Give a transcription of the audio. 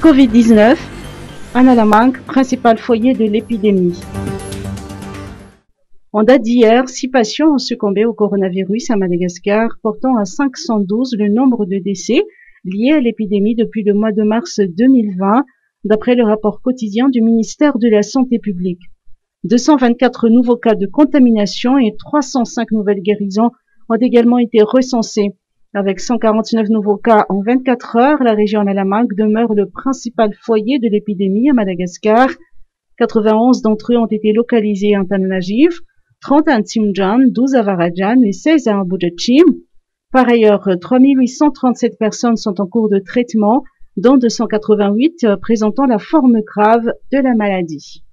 Covid-19, Analamang, principal foyer de l'épidémie. En date d'hier, 6 patients ont succombé au coronavirus à Madagascar, portant à 512 le nombre de décès liés à l'épidémie depuis le mois de mars 2020, d'après le rapport quotidien du ministère de la Santé publique. 224 nouveaux cas de contamination et 305 nouvelles guérisons ont également été recensés. Avec 149 nouveaux cas en 24 heures, la région Analamang demeure le principal foyer de l'épidémie à Madagascar. 91 d'entre eux ont été localisés à Antananarivo, 30 à Ntsimandjane, 12 à Varadjan et 16 à Mbuja-Chim. Par ailleurs, 3837 personnes sont en cours de traitement, dont 288 présentant la forme grave de la maladie.